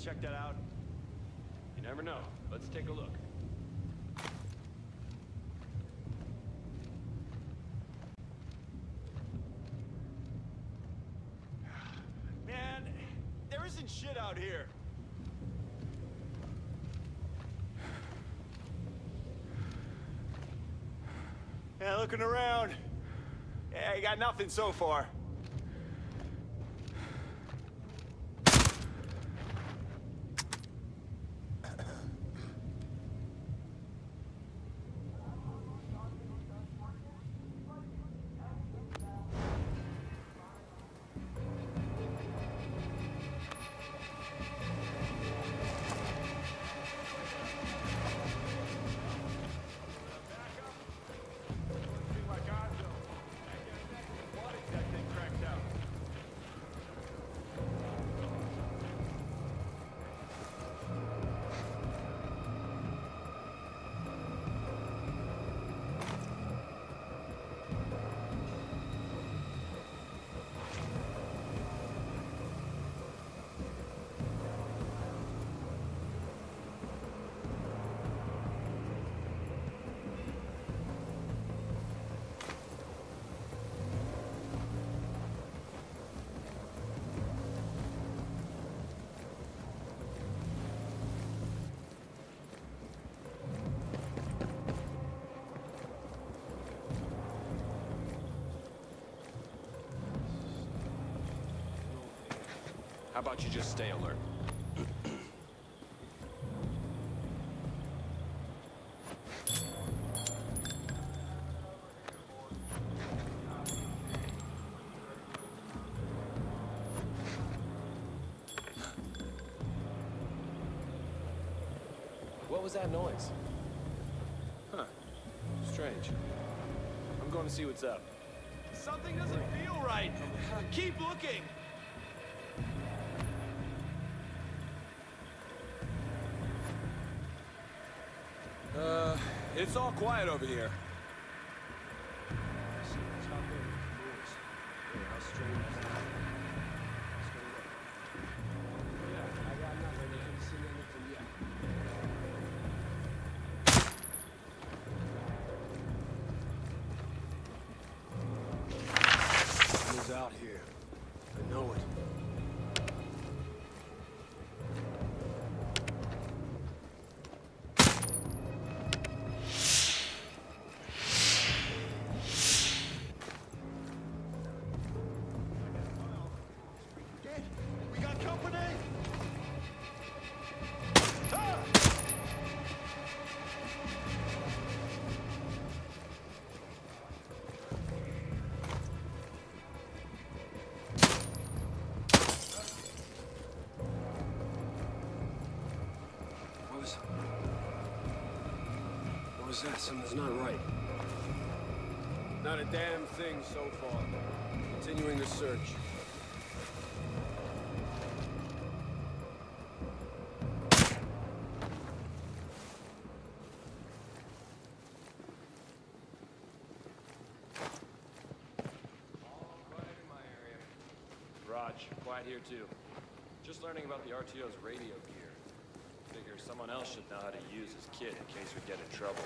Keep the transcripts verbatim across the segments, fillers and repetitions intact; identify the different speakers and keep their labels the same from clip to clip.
Speaker 1: check that out?
Speaker 2: You never know. Let's take a look.
Speaker 1: Man, there isn't shit out here. Yeah, looking around. Yeah, you got nothing so far.
Speaker 2: How about you just stay alert? What was that noise? Huh. Strange. I'm going to see what's up.
Speaker 1: Something doesn't feel right. Keep looking.
Speaker 2: Uh, it's all quiet over here.
Speaker 3: Someone's out here. I know it. What was that? Something's not right.
Speaker 2: Not a damn thing so far. Continuing the search. All quiet in my area. Raj, quiet here too. Just learning about the R T O's radio gear. Figure someone else should know how to use his kit in case we get in trouble.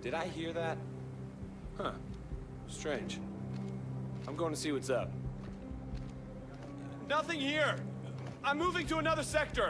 Speaker 2: Did I hear that?
Speaker 3: Huh. Strange.
Speaker 2: I'm going to see what's up. Nothing here! I'm moving to another sector!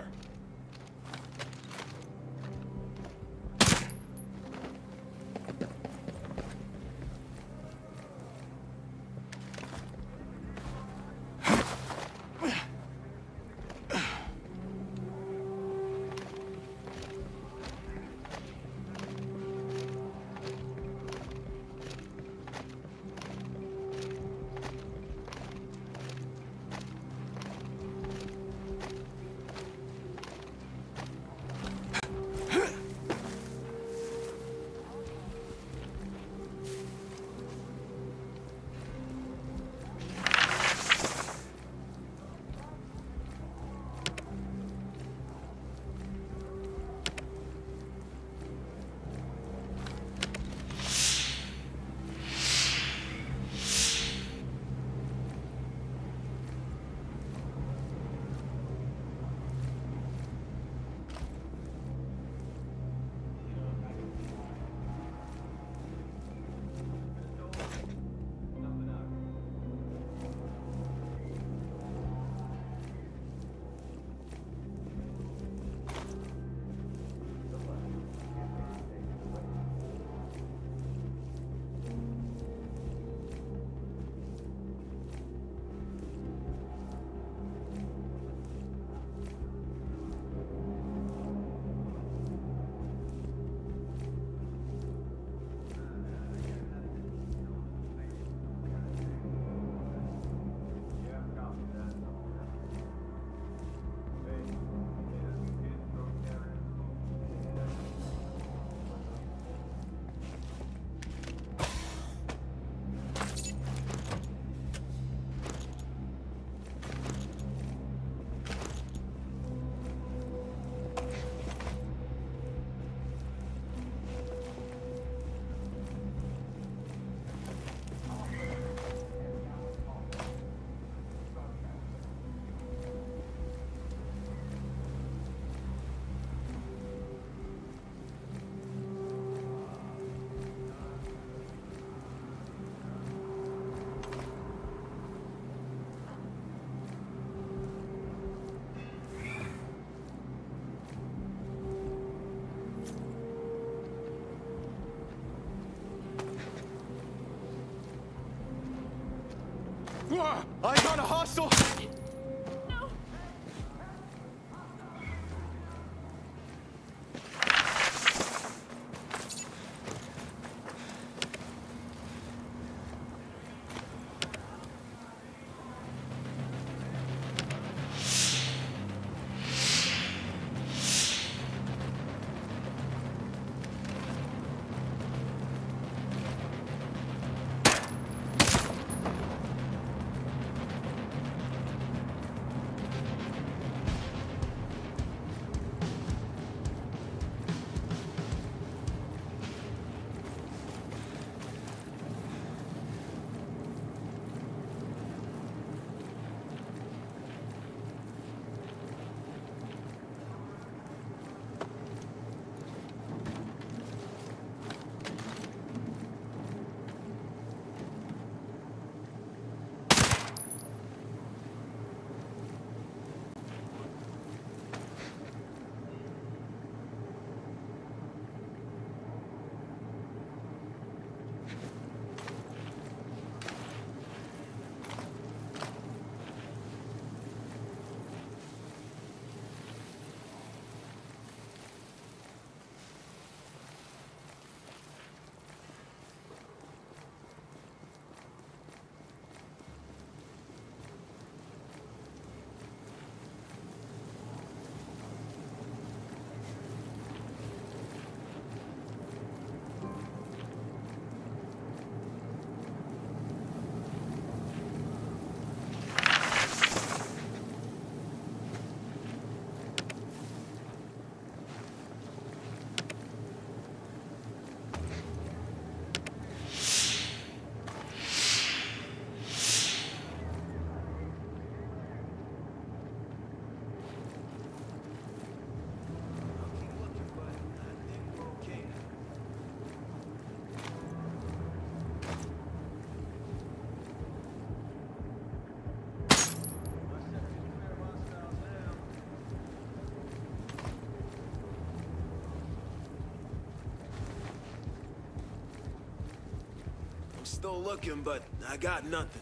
Speaker 1: I got a hostile!
Speaker 4: No!
Speaker 3: Still looking, but I got nothing.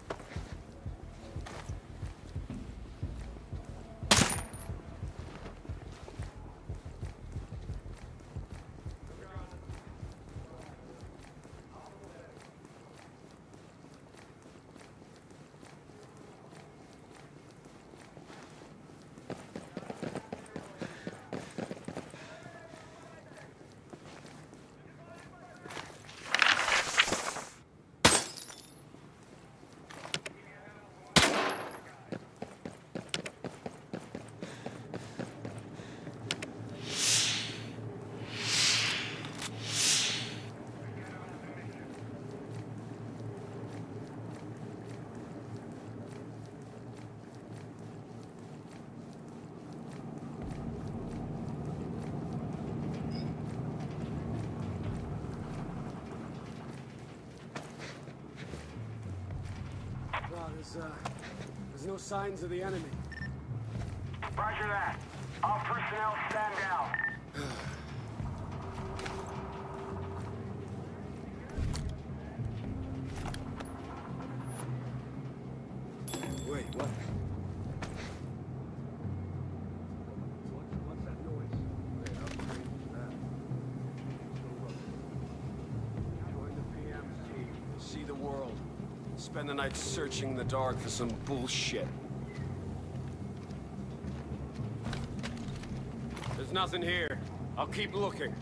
Speaker 3: There's, uh, there's no signs of the enemy.
Speaker 4: Roger that. All personnel stand down.
Speaker 3: Wait, what?
Speaker 5: What, what's that noise? Wait, how strange is that? Still looking. Join the P M's team.
Speaker 3: See the world. Spend the night searching in the dark for some bullshit. There's nothing here. I'll keep looking.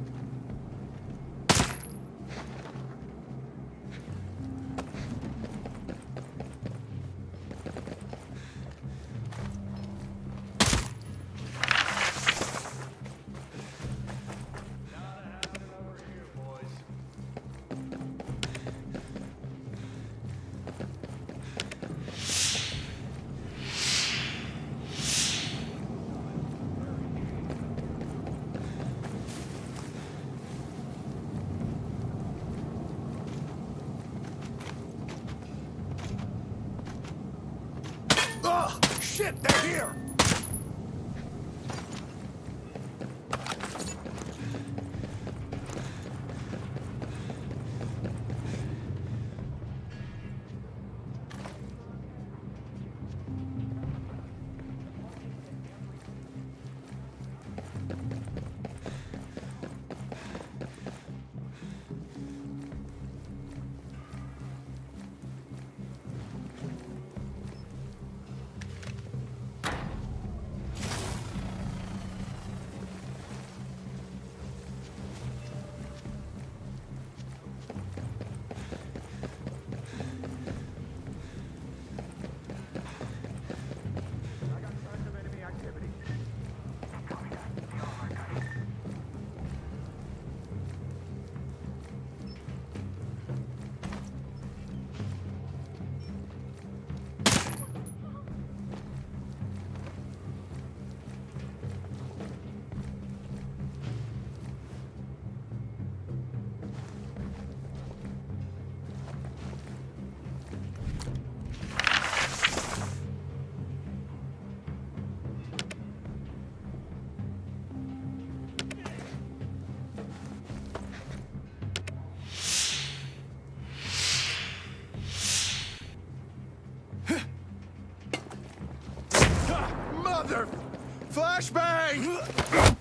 Speaker 1: Oh, shit, they're here! Mother... Flashbang!